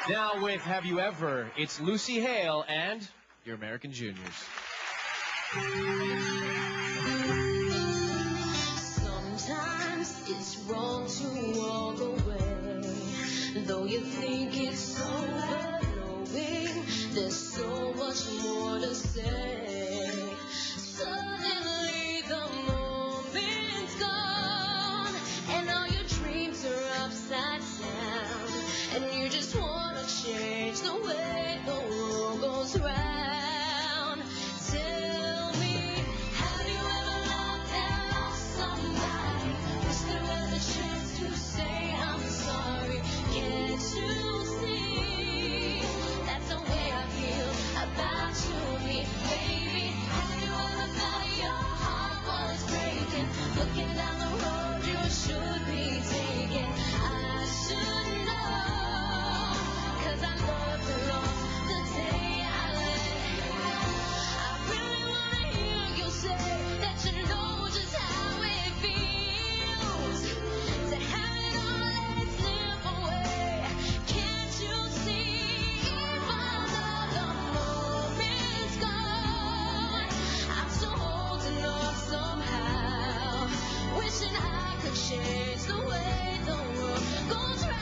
Now with Have You Ever, it's Lucy Hale and your American Juniors. Sometimes it's wrong to walk away, though you think it's over, knowing there's so much more to say. Suddenly the moment's gone, and all your dreams are upside down, and you just want to change the way the world goes round. Tell me, have you ever loved and lost somebody? Wish there was a chance to say I'm sorry. Can't you see that's the way I feel about you, me, baby? Have you ever felt your heart was breaking, looking down the road you should be taking? I should know, 'cause I loved and lost the day I let you go. I really wanna hear you say that you know just how it feels to have it all let it slip away. Can't you see, even though the moment's gone, I'm still holding on somehow, wishing I could change the way the world goes round.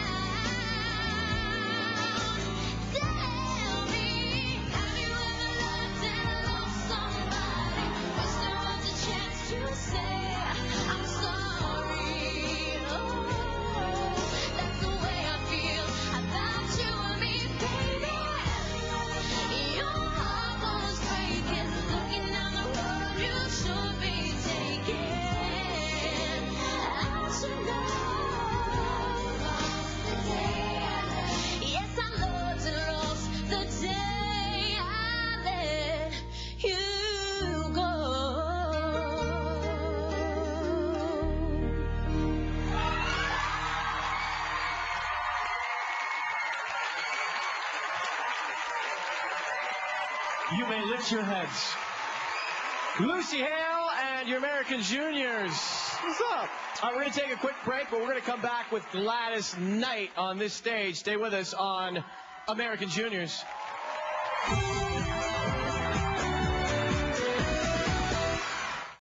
Tell me, have you ever loved and lost somebody? Wish there was a chance to say I'm sorry. Oh, that's the way I feel about you and me, baby. Your heart was breaking, looking down the road you should be taking. I should know the day I let, yes, I loved and lost the day I let you go. You may lift your heads. Lucy Hale and your American Juniors. What's up? All right, we're going to take a quick break, but we're going to come back with Gladys Knight on this stage. Stay with us on American Juniors.